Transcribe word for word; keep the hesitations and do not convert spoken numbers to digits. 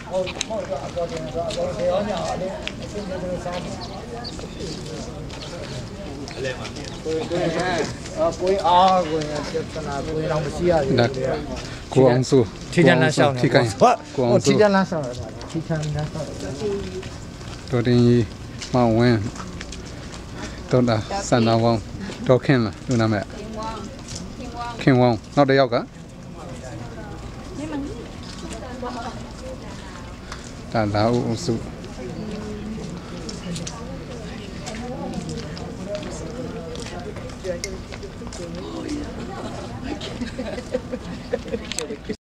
ဟုတ်မဟုတ်တော့အပေါ်တင်တော့အပေါ်ဘယ်ရောညာအဲ့အစင်းတွေစားတယ်အလဲမှာကိုကိုဟဲ့အော်ကိုအားကိုပြဿနာကိုတော့မရှိရဘူးကိုအောင်စုထီတန်းလန်းရှောင်းနေဟုတ်ကိုအောင်စုထီတန်းလန်းရှောင်းရတာထီတန်းလန်းရှောင်းတော်တင်ကြီးမောင်ဝင်းတော်တာစန္ဒဝေါင်းတော်ခင်လားလူနာမည်ခင်ဝေါင်းနောက်တစ်ယောက်ကဒါလာဦးစု